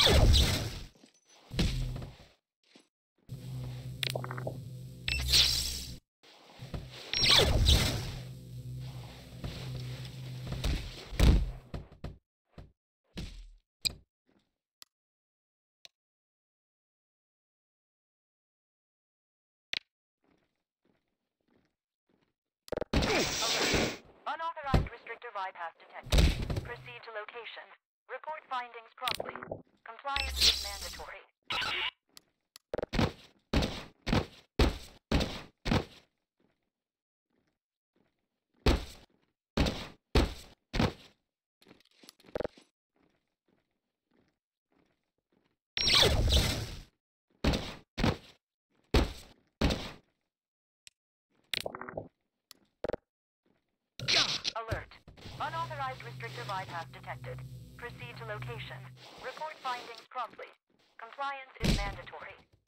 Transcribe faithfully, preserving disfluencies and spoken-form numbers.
Alert. Unauthorized restrictor bypass detected. Proceed to location. Report findings promptly. Compliance is mandatory. Alert. Unauthorized restrictor bypass detected. Proceed to location. Report findings promptly. Compliance is mandatory.